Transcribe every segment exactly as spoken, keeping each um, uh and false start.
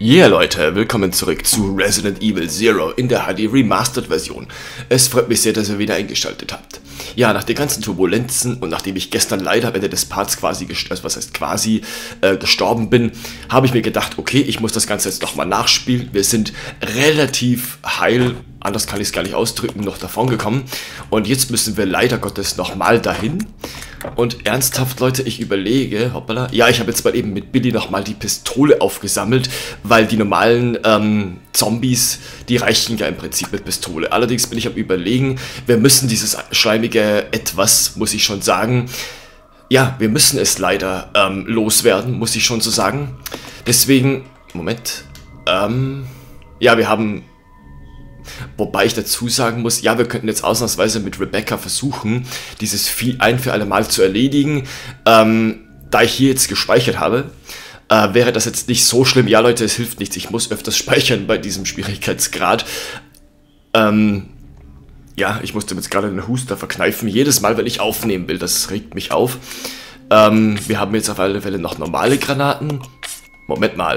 Yeah Leute, willkommen zurück zu Resident Evil Zero in der H D Remastered Version. Es freut mich sehr, dass ihr wieder eingeschaltet habt. Ja, nach den ganzen Turbulenzen und nachdem ich gestern leider am Ende des Parts quasi, also was heißt quasi, äh, gestorben bin, habe ich mir gedacht, okay, ich muss das Ganze jetzt nochmal nachspielen. Wir sind relativ heil, anders kann ich es gar nicht ausdrücken, noch davon gekommen. Und jetzt müssen wir leider Gottes nochmal dahin. Und ernsthaft, Leute, ich überlege, hoppala, ja, ich habe jetzt mal eben mit Billy nochmal die Pistole aufgesammelt, weil die normalen ähm, Zombies, die reichen ja im Prinzip mit Pistole. Allerdings bin ich am Überlegen, wir müssen dieses schleimige Etwas, muss ich schon sagen, ja, wir müssen es leider ähm, loswerden, muss ich schon so sagen. Deswegen, Moment, ähm, ja, wir haben... Wobei ich dazu sagen muss, ja, wir könnten jetzt ausnahmsweise mit Rebecca versuchen, dieses Vieh ein für alle Mal zu erledigen. Ähm, da ich hier jetzt gespeichert habe, äh, wäre das jetzt nicht so schlimm. Ja, Leute, es hilft nichts. Ich muss öfters speichern bei diesem Schwierigkeitsgrad. Ähm, ja, ich musste jetzt gerade den Huster verkneifen. Jedes Mal, wenn ich aufnehmen will, das regt mich auf. Ähm, wir haben jetzt auf alle Fälle noch normale Granaten. Moment mal.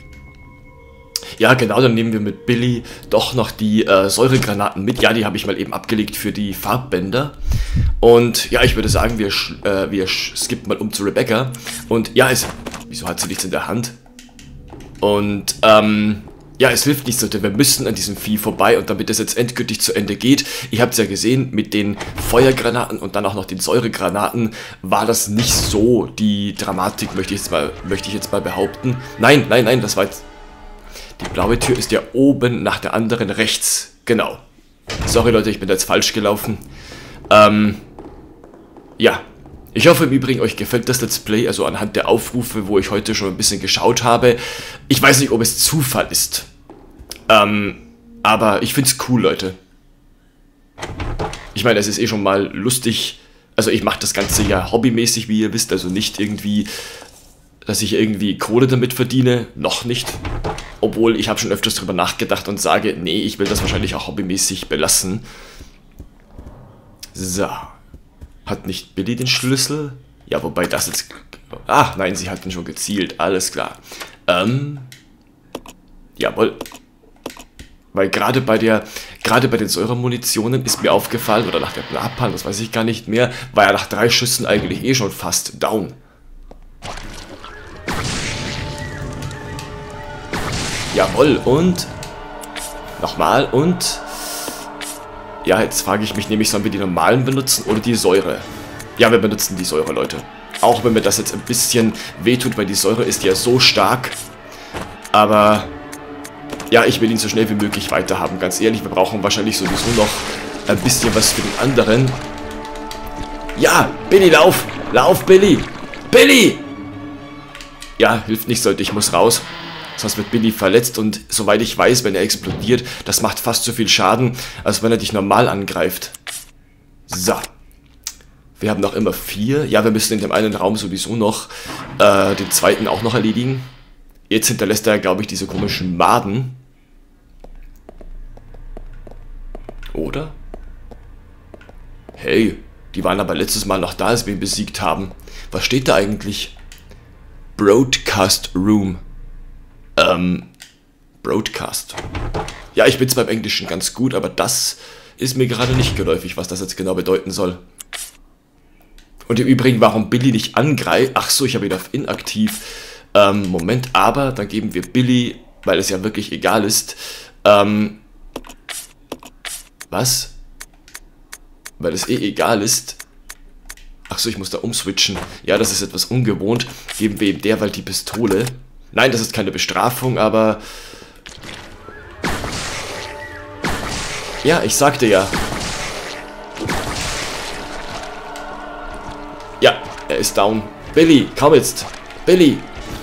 Ja, genau, dann nehmen wir mit Billy doch noch die äh, Säuregranaten mit. Ja, die habe ich mal eben abgelegt für die Farbbänder. Und ja, ich würde sagen, wir, äh, wir skippen mal um zu Rebecca. Und ja, es... Wieso hat sie nichts in der Hand? Und, ähm... ja, es hilft nicht so, denn wir müssen an diesem Vieh vorbei. Und damit es jetzt endgültig zu Ende geht, ihr habt es ja gesehen, mit den Feuergranaten und dann auch noch den Säuregranaten war das nicht so die Dramatik, möchte ich jetzt mal, möchte ich jetzt mal behaupten. Nein, nein, nein, das war jetzt... Die blaue Tür ist ja oben nach der anderen rechts. Genau. Sorry Leute, ich bin da jetzt falsch gelaufen. Ähm, ja. Ich hoffe im Übrigen, euch gefällt das Let's Play, also anhand der Aufrufe, wo ich heute schon ein bisschen geschaut habe. Ich weiß nicht, ob es Zufall ist. Ähm, aber ich find's cool, Leute. Ich meine, es ist eh schon mal lustig. Also ich mache das Ganze ja hobbymäßig, wie ihr wisst, also nicht irgendwie... dass ich irgendwie Kohle damit verdiene, noch nicht. Obwohl, ich habe schon öfters drüber nachgedacht und sage, nee, ich will das wahrscheinlich auch hobbymäßig belassen. So. Hat nicht Billy den Schlüssel? Ja, wobei das jetzt... Ah, nein, sie hat ihn schon gezielt, alles klar. Ähm... Jawohl. Weil gerade bei der... Gerade bei den Säuremunitionen ist mir aufgefallen, oder nach der Napalm, das weiß ich gar nicht mehr, war ja nach drei Schüssen eigentlich eh schon fast down. Jawohl, und nochmal, und ja, jetzt frage ich mich nämlich, sollen wir die normalen benutzen oder die Säure? Ja, wir benutzen die Säure, Leute. Auch wenn mir das jetzt ein bisschen wehtut, weil die Säure ist ja so stark. Aber ja, ich will ihn so schnell wie möglich weiterhaben, ganz ehrlich. Wir brauchen wahrscheinlich sowieso noch ein bisschen was für den anderen. Ja, Billy, lauf! Lauf, Billy! Billy! Ja, hilft nicht, Leute, ich muss raus. Sonst wird Billy verletzt und soweit ich weiß, wenn er explodiert, das macht fast so viel Schaden, als wenn er dich normal angreift. So. Wir haben noch immer vier. Ja, wir müssen in dem einen Raum sowieso noch äh, den zweiten auch noch erledigen. Jetzt hinterlässt er, glaube ich, diese komischen Maden. Oder? Hey, die waren aber letztes Mal noch da, als wir ihn besiegt haben. Was steht da eigentlich? Broadcast Room. Ähm, Broadcast. Ja, ich bin zwar im Englischen ganz gut, aber das ist mir gerade nicht geläufig, was das jetzt genau bedeuten soll. Und im Übrigen, warum Billy nicht angreift... Ach so, ich habe ihn auf inaktiv. Ähm, Moment, aber dann geben wir Billy, weil es ja wirklich egal ist, ähm... Was? Weil es eh egal ist... Ach so, ich muss da umswitchen. Ja, das ist etwas ungewohnt. Geben wir ihm derweil die Pistole... Nein, das ist keine Bestrafung, aber... Ja, ich sagte ja. Ja, er ist down. Billy, komm jetzt. Billy.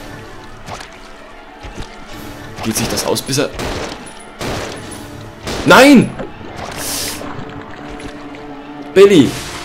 Geht sich das aus, bis er... Nein! Billy!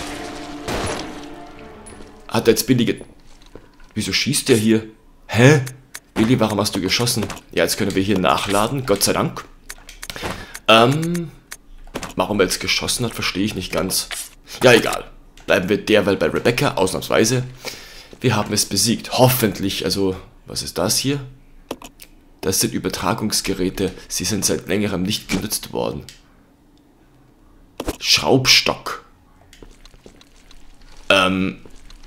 Hat er jetzt Billy ge... Wieso schießt der hier? Hä? Billy, warum hast du geschossen? Ja, jetzt können wir hier nachladen, Gott sei Dank. Ähm, warum er jetzt geschossen hat, verstehe ich nicht ganz. Ja, egal. Bleiben wir derweil bei Rebecca, ausnahmsweise. Wir haben es besiegt, hoffentlich. Also, was ist das hier? Das sind Übertragungsgeräte. Sie sind seit längerem nicht genutzt worden. Schraubstock. Ähm.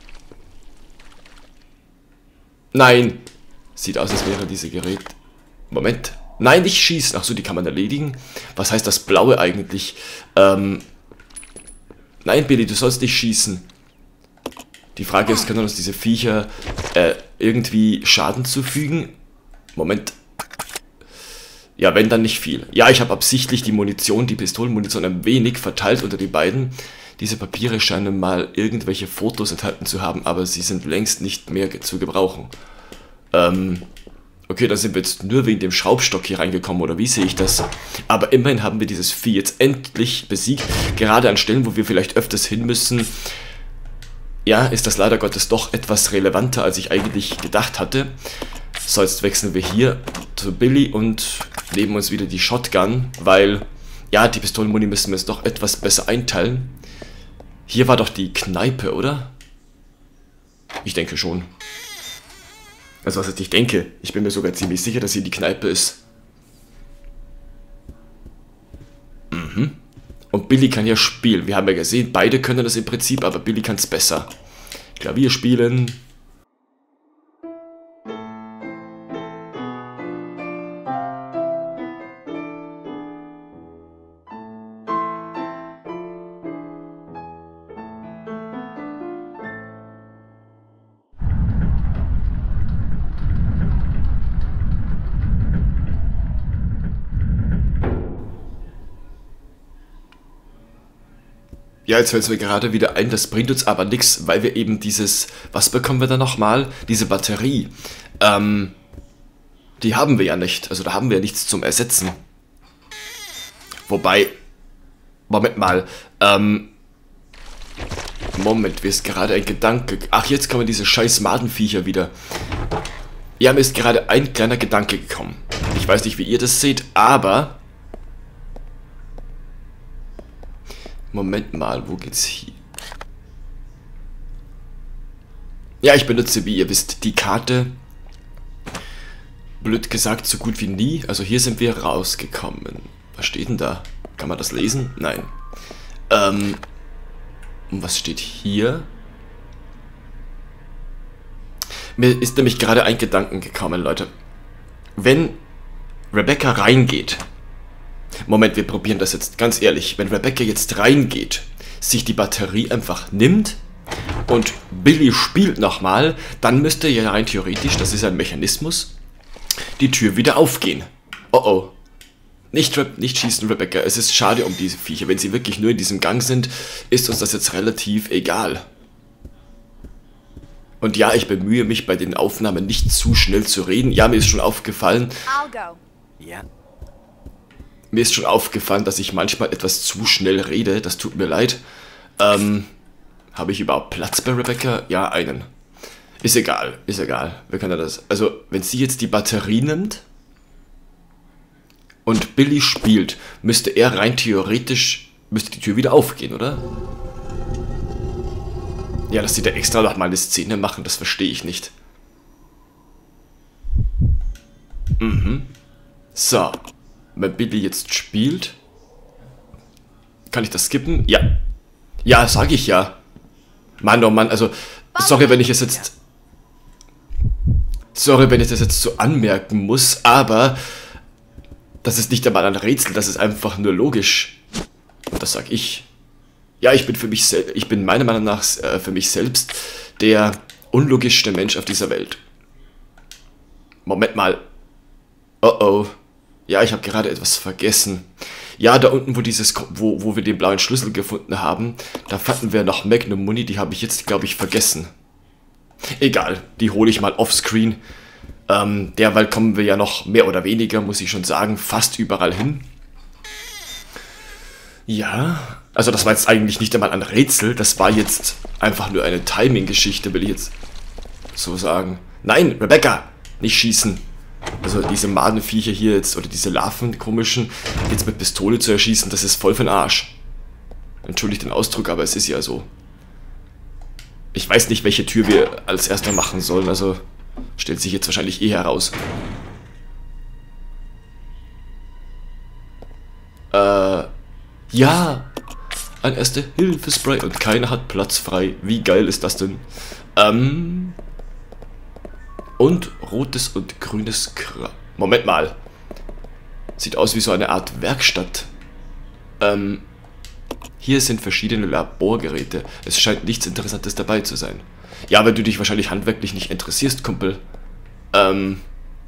Nein. Sieht aus, als wäre diese Gerät... Moment. Nein, nicht schießen. Achso, die kann man erledigen. Was heißt das Blaue eigentlich? Ähm. Nein, Billy, du sollst nicht schießen. Die Frage ist, können uns diese Viecher äh, irgendwie Schaden zufügen? Moment. Ja, wenn, dann nicht viel. Ja, ich habe absichtlich die Munition, die Pistolenmunition ein wenig verteilt unter die beiden. Diese Papiere scheinen mal irgendwelche Fotos enthalten zu haben, aber sie sind längst nicht mehr ge- zu gebrauchen. Ähm, okay, dann sind wir jetzt nur wegen dem Schraubstock hier reingekommen, oder wie sehe ich das? Aber immerhin haben wir dieses Vieh jetzt endlich besiegt. Gerade an Stellen, wo wir vielleicht öfters hin müssen, ja, ist das leider Gottes doch etwas relevanter, als ich eigentlich gedacht hatte. So, jetzt wechseln wir hier zu Billy und nehmen uns wieder die Shotgun, weil, ja, die Pistolenmuni müssen wir jetzt doch etwas besser einteilen. Hier war doch die Kneipe, oder? Ich denke schon. Also was heißt, ich denke, ich bin mir sogar ziemlich sicher, dass hier die Kneipe ist. Mhm. Und Billy kann ja spielen. Wir haben ja gesehen, beide können das im Prinzip, aber Billy kann es besser. Klavier spielen. Ja, jetzt fällt es mir gerade wieder ein, das bringt uns aber nichts, weil wir eben dieses, was bekommen wir da nochmal? Diese Batterie, ähm, die haben wir ja nicht, also da haben wir ja nichts zum Ersetzen. Wobei, Moment mal, ähm, Moment, mir ist gerade ein Gedanke, ach, jetzt kommen diese scheiß Madenviecher wieder. Ja, mir ist gerade ein kleiner Gedanke gekommen. Ich weiß nicht, wie ihr das seht, aber... Moment mal, wo geht's hier? Ja, ich benutze, wie ihr wisst, die Karte, blöd gesagt, so gut wie nie. Also hier sind wir rausgekommen. Was steht denn da? Kann man das lesen? Nein. Ähm, und was steht hier? Mir ist nämlich gerade ein Gedanken gekommen, Leute. Wenn Rebecca reingeht... Moment, wir probieren das jetzt ganz ehrlich. Wenn Rebecca jetzt reingeht, sich die Batterie einfach nimmt und Billy spielt nochmal, dann müsste ja rein theoretisch, das ist ein Mechanismus, die Tür wieder aufgehen. Oh oh. Nicht, nicht schießen, Rebecca. Es ist schade um diese Viecher. Wenn sie wirklich nur in diesem Gang sind, ist uns das jetzt relativ egal. Und ja, ich bemühe mich bei den Aufnahmen nicht zu schnell zu reden. Ja, mir ist schon aufgefallen. I'll go. Ja. Mir ist schon aufgefallen, dass ich manchmal etwas zu schnell rede. Das tut mir leid. Ähm, habe ich überhaupt Platz bei Rebecca? Ja, einen. Ist egal, ist egal. Wir können das. Also, wenn sie jetzt die Batterie nimmt und Billy spielt, müsste er rein theoretisch, müsste die Tür wieder aufgehen, oder? Ja, dass sie da extra noch mal eine Szene machen, das verstehe ich nicht. Mhm. So. Wenn Billy jetzt spielt, kann ich das skippen? Ja. Ja, sage ich ja. Mann, oh Mann, also, sorry, wenn ich es jetzt... Sorry, wenn ich das jetzt so anmerken muss, aber das ist nicht einmal ein Rätsel, das ist einfach nur logisch. Und das sag ich. Ja, ich bin für mich selbst, ich bin meiner Meinung nach äh, für mich selbst der unlogischste Mensch auf dieser Welt. Moment mal. Oh oh. Ja, ich habe gerade etwas vergessen. Ja, da unten, wo dieses, wo, wo wir den blauen Schlüssel gefunden haben, da fanden wir noch Magnum Muni, die habe ich jetzt, glaube ich, vergessen. Egal, die hole ich mal offscreen. Ähm, derweil kommen wir ja noch mehr oder weniger, muss ich schon sagen, fast überall hin. Ja, also das war jetzt eigentlich nicht einmal ein Rätsel, das war jetzt einfach nur eine Timing-Geschichte, will ich jetzt so sagen. Nein, Rebecca, nicht schießen. Also diese Madenviecher hier jetzt, oder diese Larven, die komischen, jetzt mit Pistole zu erschießen, das ist voll für den Arsch. Entschuldigt den Ausdruck, aber es ist ja so. Ich weiß nicht, welche Tür wir als erster machen sollen, also stellt sich jetzt wahrscheinlich eh heraus. Ja, ein Erste-Hilfe-Spray und keiner hat Platz frei. Wie geil ist das denn? Ähm... Und rotes und grünes Kra... Moment mal. Sieht aus wie so eine Art Werkstatt. Ähm... Hier sind verschiedene Laborgeräte. Es scheint nichts Interessantes dabei zu sein. Ja, wenn du dich wahrscheinlich handwerklich nicht interessierst, Kumpel. Ähm...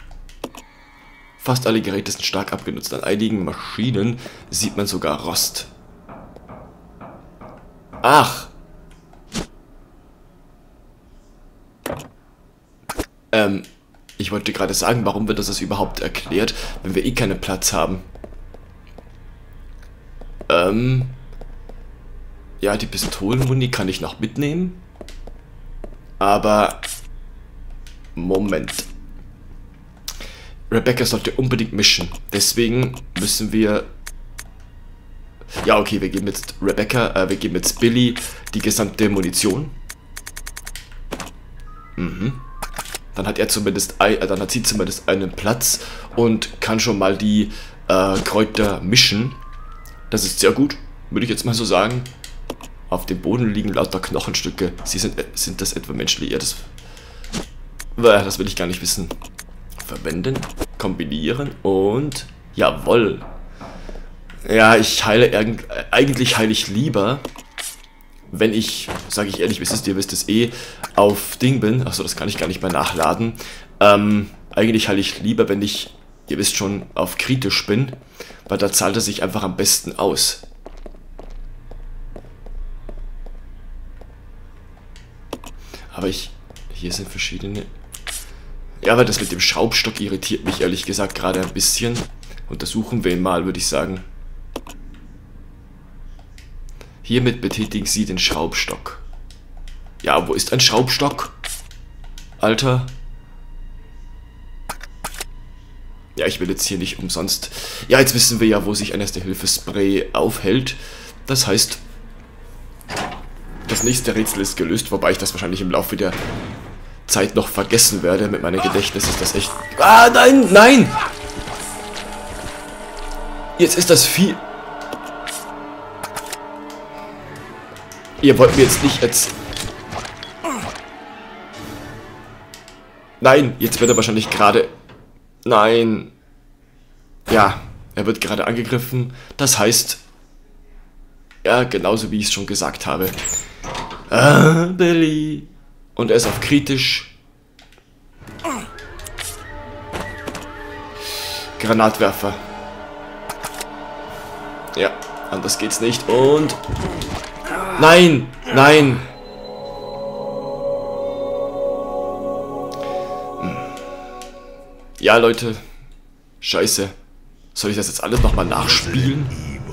Fast alle Geräte sind stark abgenutzt. An einigen Maschinen sieht man sogar Rost. Ach! Ähm, ich wollte gerade sagen, warum wird das das überhaupt erklärt, wenn wir eh keinen Platz haben? Ähm... Ja, die Pistolenmuni kann ich noch mitnehmen. Aber... Moment. Rebecca sollte unbedingt mischen. Deswegen müssen wir... Ja, okay, wir geben jetzt Rebecca, äh, wir geben jetzt Billy die gesamte Munition. Mhm. Dann hat er zumindest, ein, äh, dann hat sie zumindest einen Platz und kann schon mal die äh, Kräuter mischen. Das ist sehr gut, würde ich jetzt mal so sagen. Auf dem Boden liegen lauter Knochenstücke. Sie sind, äh, sind das etwa menschliche? Ja, das, äh, das will ich gar nicht wissen. Verwenden, kombinieren und jawohl. Ja, ich heile eigentlich heile ich lieber, wenn ich, sage ich ehrlich, wisst ihr, wisst es eh, auf Ding bin. Achso, das kann ich gar nicht mehr nachladen. Ähm, eigentlich heile ich lieber, wenn ich, ihr wisst schon, auf kritisch bin, weil da zahlt er sich einfach am besten aus. Aber ich, hier sind verschiedene... Ja, weil das mit dem Schraubstock irritiert mich ehrlich gesagt gerade ein bisschen. Untersuchen wir ihn mal, würde ich sagen. Hiermit betätigen Sie den Schraubstock. Ja, wo ist ein Schraubstock? Alter. Ja, ich will jetzt hier nicht umsonst... Ja, jetzt wissen wir ja, wo sich ein Erste-Hilfe-Spray aufhält. Das heißt, das nächste Rätsel ist gelöst, wobei ich das wahrscheinlich im Laufe der Zeit noch vergessen werde. Mit meinem Gedächtnis ist das echt... Ah, nein, nein! Jetzt ist das Vieh... Ihr wollt mir jetzt nicht jetzt... Nein, jetzt wird er wahrscheinlich gerade... Nein. Ja, er wird gerade angegriffen. Das heißt... Ja, genauso wie ich es schon gesagt habe. Ah, Billy. Und er ist auf kritisch. Granatwerfer. Ja, anders geht's nicht. Und... Nein, nein. Ja, Leute. Scheiße. Soll ich das jetzt alles nochmal nachspielen?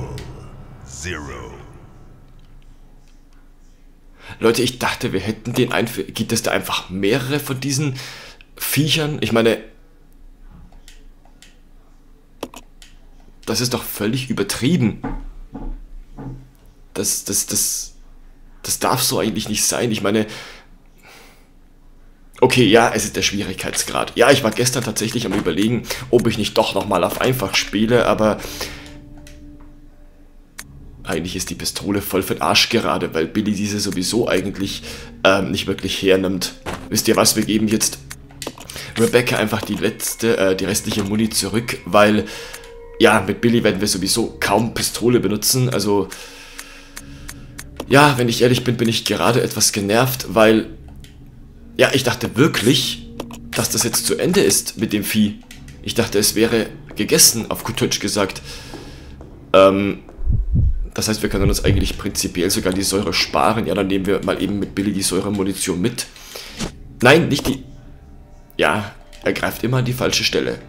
Leute, ich dachte, wir hätten den einfach... Gibt es da einfach mehrere von diesen Viechern? Ich meine... Das ist doch völlig übertrieben. Das, das, das... Das darf so eigentlich nicht sein. Ich meine... Okay, ja, es ist der Schwierigkeitsgrad. Ja, ich war gestern tatsächlich am Überlegen, ob ich nicht doch nochmal auf einfach spiele, aber... Eigentlich ist die Pistole voll für den Arsch gerade, weil Billy diese sowieso eigentlich ähm, nicht wirklich hernimmt. Wisst ihr was, wir geben jetzt Rebecca einfach die letzte, äh, die restliche Muni zurück, weil, ja, mit Billy werden wir sowieso kaum Pistole benutzen, also, ja, wenn ich ehrlich bin, bin ich gerade etwas genervt, weil, ja, ich dachte wirklich, dass das jetzt zu Ende ist mit dem Vieh. Ich dachte, es wäre gegessen, auf gut Deutsch gesagt. Ähm... Das heißt, wir können uns eigentlich prinzipiell sogar die Säure sparen. Ja, dann nehmen wir mal eben mit Billy die Säuremunition mit. Nein, nicht die... Ja, er greift immer an die falsche Stelle.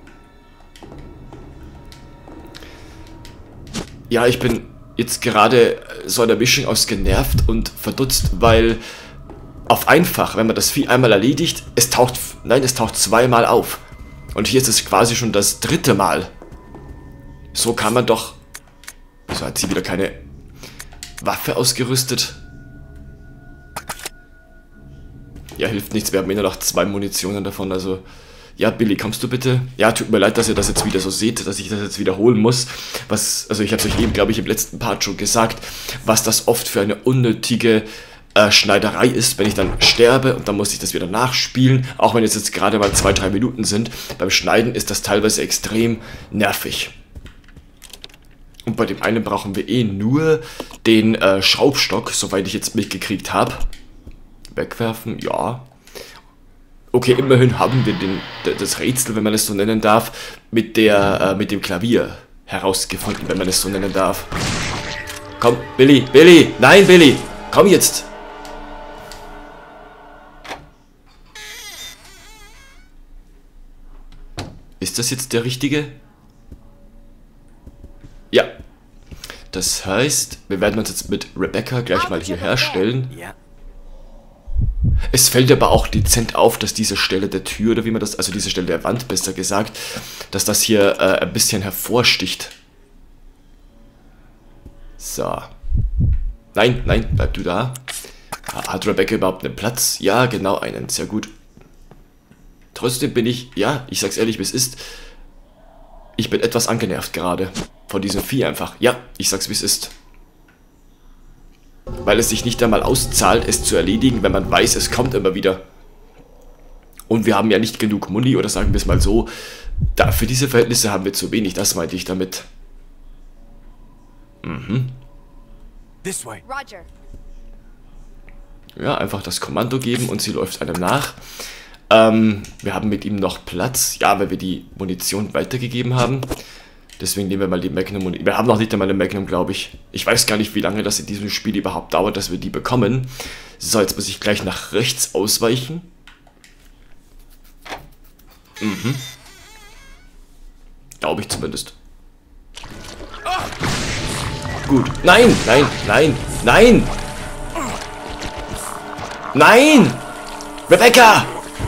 Ja, ich bin jetzt gerade so eine Mischung aus genervt und verdutzt, weil auf einfach, wenn man das Vieh einmal erledigt, es taucht... Nein, es taucht zweimal auf. Und hier ist es quasi schon das dritte Mal. So kann man doch... So hat sie wieder keine Waffe ausgerüstet. Ja, hilft nichts. Wir haben eh nur noch zwei Munitionen davon. Also, Ja, Billy, kommst du bitte? Ja, tut mir leid, dass ihr das jetzt wieder so seht, dass ich das jetzt wiederholen muss. Was, also ich habe es euch eben, glaube ich, im letzten Part schon gesagt, was das oft für eine unnötige äh, Schneiderei ist, wenn ich dann sterbe und dann muss ich das wieder nachspielen. Auch wenn es jetzt gerade mal zwei, drei Minuten sind. Beim Schneiden ist das teilweise extrem nervig. Und bei dem einen brauchen wir eh nur den äh, Schraubstock, soweit ich jetzt mitgekriegt habe. Wegwerfen, ja. Okay, immerhin haben wir den, das Rätsel, wenn man es so nennen darf, mit, der, äh, mit dem Klavier herausgefunden, wenn man es so nennen darf. Komm, Billy, Billy, nein, Billy, komm jetzt. Ist das jetzt der richtige? Ja. Das heißt, wir werden uns jetzt mit Rebecca gleich mal hier herstellen. Ja. Es fällt aber auch dezent auf, dass diese Stelle der Tür, oder wie man das, also diese Stelle der Wand, besser gesagt, dass das hier äh, ein bisschen hervorsticht. So. Nein, nein, bleib du da. Hat Rebecca überhaupt einen Platz? Ja, genau einen, sehr gut. Trotzdem bin ich, ja, ich sag's ehrlich, wie es ist, ich bin etwas angenervt gerade von diesem Vieh einfach. Ja, ich sag's, wie es ist. Weil es sich nicht einmal auszahlt, es zu erledigen, wenn man weiß, es kommt immer wieder. Und wir haben ja nicht genug Muni, oder sagen wir es mal so, da, für diese Verhältnisse haben wir zu wenig, das meinte ich damit. Mhm. This way. Roger. Ja, einfach das Kommando geben und sie läuft einem nach. Ähm, wir haben mit ihm noch Platz, ja, weil wir die Munition weitergegeben haben. Deswegen nehmen wir mal die Magnum. Wir haben noch nicht einmal eine Magnum, glaube ich. Ich weiß gar nicht, wie lange das in diesem Spiel überhaupt dauert, dass wir die bekommen. So, jetzt muss ich gleich nach rechts ausweichen. Mhm. Glaube ich zumindest. Gut. Nein, nein, nein, nein! Nein! Rebecca!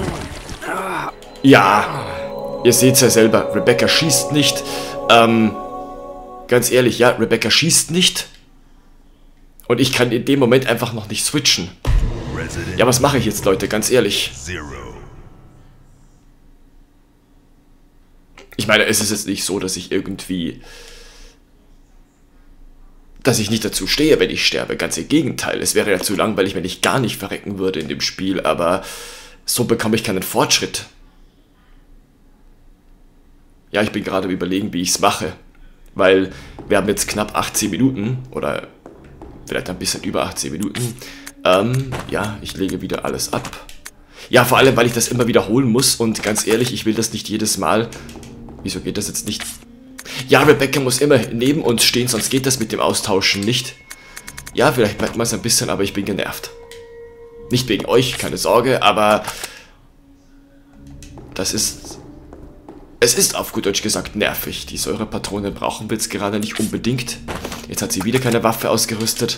Ja, ihr seht es ja selber. Rebecca schießt nicht. Ähm, ganz ehrlich, ja, Rebecca schießt nicht. Und ich kann in dem Moment einfach noch nicht switchen. Ja, was mache ich jetzt, Leute? Ganz ehrlich. Ich meine, es ist jetzt nicht so, dass ich irgendwie... dass ich nicht dazu stehe, wenn ich sterbe. Ganz im Gegenteil. Es wäre ja zu langweilig, wenn ich gar nicht verrecken würde in dem Spiel. Aber so bekomme ich keinen Fortschritt. Ja, ich bin gerade am Überlegen, wie ich es mache. Weil wir haben jetzt knapp achtzehn Minuten. Oder vielleicht ein bisschen über achtzehn Minuten. Ähm, ja, ich lege wieder alles ab. Ja, vor allem, weil ich das immer wiederholen muss. Und ganz ehrlich, ich will das nicht jedes Mal... Wieso geht das jetzt nicht? Ja, Rebecca muss immer neben uns stehen, sonst geht das mit dem Austauschen nicht. Ja, vielleicht merkt man es ein bisschen, aber ich bin genervt. Nicht wegen euch, keine Sorge, aber... Das ist... Es ist auf gut Deutsch gesagt nervig. Die Säurepatrone brauchen wir jetzt gerade nicht unbedingt. Jetzt hat sie wieder keine Waffe ausgerüstet.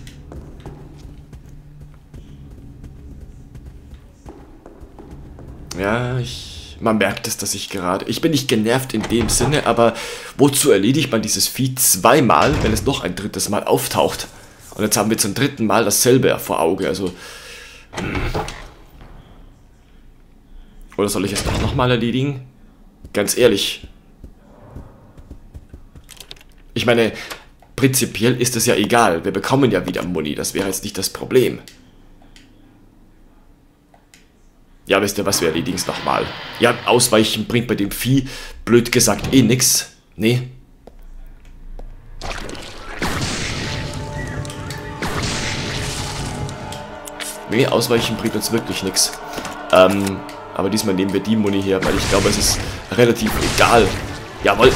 Ja, ich... Man merkt es, dass ich gerade... Ich bin nicht genervt in dem Sinne, aber wozu erledigt man dieses Vieh zweimal, wenn es noch ein drittes Mal auftaucht? Und jetzt haben wir zum dritten Mal dasselbe vor Auge, also... Hm. Oder soll ich es doch nochmal erledigen? Ganz ehrlich. Ich meine, prinzipiell ist es ja egal. Wir bekommen ja wieder Muni, das wäre jetzt nicht das Problem. Ja, wisst ihr was, wir erledigen es nochmal. Ja, ausweichen bringt bei dem Vieh, blöd gesagt, eh nix. Nee. Nee, ausweichen bringt uns wirklich nix. Ähm, aber diesmal nehmen wir die Muni her, weil ich glaube, es ist relativ egal. Jawohl.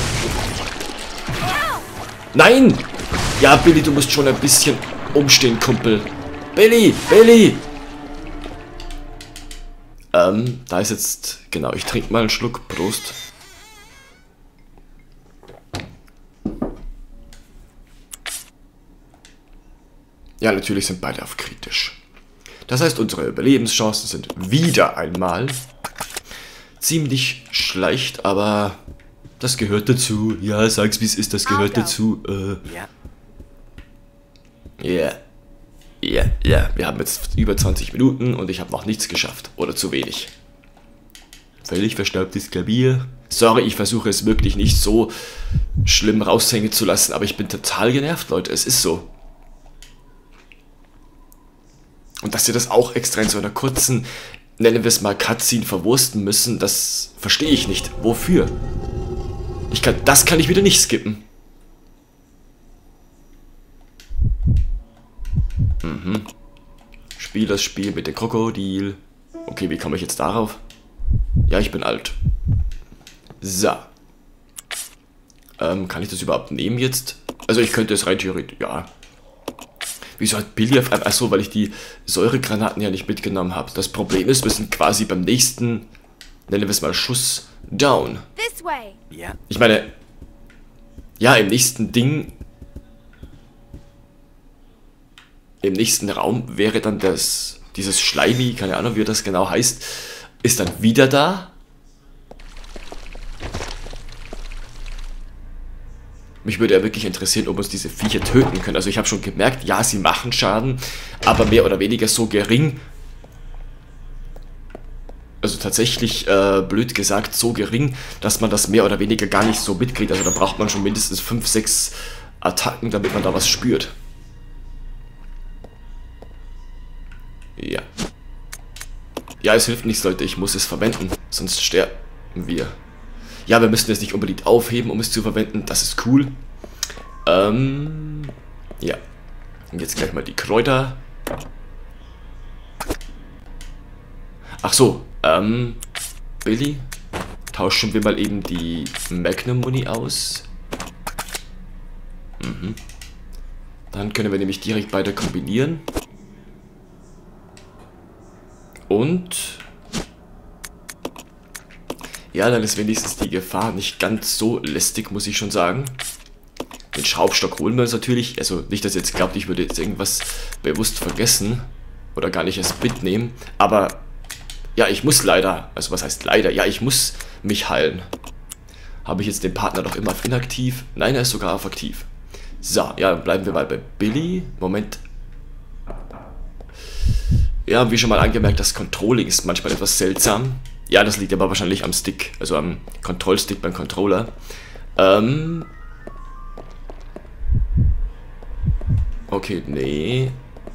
Nein! Ja, Billy, du musst schon ein bisschen umstehen, Kumpel. Billy, Billy! Ähm, da ist jetzt... Genau, ich trinke mal einen Schluck. Prost. Ja, natürlich sind beide auf kritisch. Das heißt, unsere Überlebenschancen sind wieder einmal ziemlich schlecht, aber das gehört dazu. Ja, sag's wie es ist, das gehört dazu. Äh, Ja. yeah. Ja, ja, wir haben jetzt über zwanzig Minuten und ich habe noch nichts geschafft. Oder zu wenig. Völlig verstaubtes Klavier. Sorry, ich versuche es wirklich nicht so schlimm raushängen zu lassen, aber ich bin total genervt, Leute. Es ist so. Und dass sie das auch extra in so einer kurzen, nennen wir es mal Cutscene, verwursten müssen, das verstehe ich nicht. Wofür? Ich kann, das kann ich wieder nicht skippen. Mhm. Spiel das Spiel mit dem Krokodil. Okay, wie komme ich jetzt darauf? Ja, ich bin alt. So. Ähm, kann ich das überhaupt nehmen jetzt? Also ich könnte es rein theoretisch, ja. Wieso hat Billy auf einmal... Achso, weil ich die Säuregranaten ja nicht mitgenommen habe. Das Problem ist, wir sind quasi beim nächsten, nennen wir es mal Schuss, down. This way. Yeah. Ich meine, ja, im nächsten Ding, im nächsten Raum wäre dann das, dieses Schleimi, keine Ahnung, wie das genau heißt, ist dann wieder da. Mich würde ja wirklich interessieren, ob uns diese Viecher töten können. Also ich habe schon gemerkt, ja, sie machen Schaden, aber mehr oder weniger so gering. Also tatsächlich, äh, blöd gesagt, so gering, dass man das mehr oder weniger gar nicht so mitkriegt. Also da braucht man schon mindestens fünf, sechs Attacken, damit man da was spürt. Ja. Ja, es hilft nichts, Leute. Ich muss es verwenden, sonst sterben wir. Ja, wir müssen es nicht unbedingt aufheben, um es zu verwenden. Das ist cool. Ähm, ja. Und jetzt gleich mal die Kräuter. Ach so, ähm, Billy, tauschen wir mal eben die Magnum Muni aus. Mhm. Dann können wir nämlich direkt beide kombinieren. Und... ja, dann ist wenigstens die Gefahr nicht ganz so lästig, muss ich schon sagen. Den Schraubstock holen wir uns natürlich. Also nicht, dass ihr jetzt glaubt, ich würde jetzt irgendwas bewusst vergessen. Oder gar nicht erst mitnehmen. Aber ja, ich muss leider, also was heißt leider? Ja, ich muss mich heilen. Habe ich jetzt den Partner noch immer auf inaktiv? Nein, er ist sogar auf aktiv. So, ja, dann bleiben wir mal bei Billy. Moment. Ja, wie schon mal angemerkt, das Controlling ist manchmal etwas seltsam. Ja, das liegt aber wahrscheinlich am Stick, also am Kontrollstick beim Controller. Ähm. Okay, nee.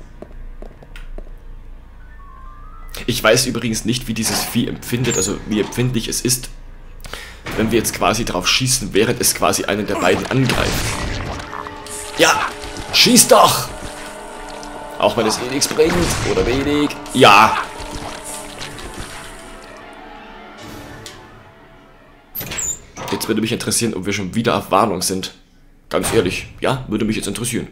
Ich weiß übrigens nicht, wie dieses Vieh empfindet, also wie empfindlich es ist, wenn wir jetzt quasi drauf schießen, während es quasi einen der beiden angreift. Ja, schieß doch! Auch wenn es eh nichts bringt, oder wenig. Ja! Jetzt würde mich interessieren, ob wir schon wieder auf Warnung sind. Ganz ehrlich, ja, würde mich jetzt interessieren.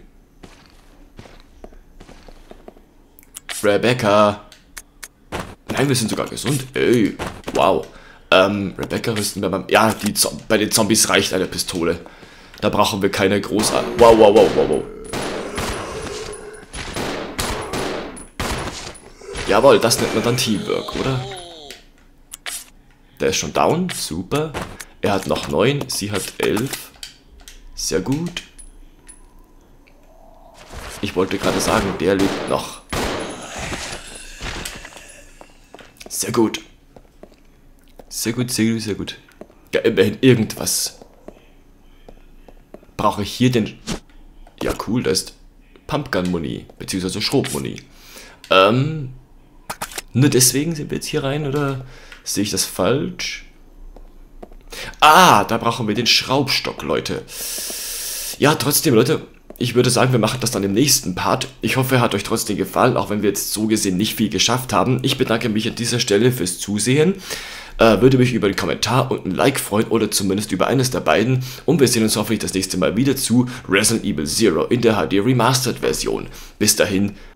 Rebecca. Nein, wir sind sogar gesund. Ey, wow. Ähm, Rebecca rüsten wir beim... ja, die Zo- bei den Zombies reicht eine Pistole. Da brauchen wir keine großartige... Wow, wow, wow, wow, wow. Jawohl, das nennt man dann Teamwork, oder? Der ist schon down, super. Er hat noch neun, sie hat elf. Sehr gut. Ich wollte gerade sagen, der lebt noch. Sehr gut. Sehr gut, sehr gut, sehr gut. Ja, immerhin irgendwas. Brauche ich hier den... ja, cool, da ist Pumpgun-Muni, beziehungsweise Schrotmuni. Ähm... Nur deswegen sind wir jetzt hier rein, oder sehe ich das falsch? Ah, da brauchen wir den Schraubstock, Leute. Ja, trotzdem, Leute, ich würde sagen, wir machen das dann im nächsten Part. Ich hoffe, er hat euch trotzdem gefallen, auch wenn wir jetzt so gesehen nicht viel geschafft haben. Ich bedanke mich an dieser Stelle fürs Zusehen. Äh, würde mich über einen Kommentar und ein Like freuen, oder zumindest über eines der beiden. Und wir sehen uns hoffentlich das nächste Mal wieder zu Resident Evil Zero in der H D Remastered Version. Bis dahin,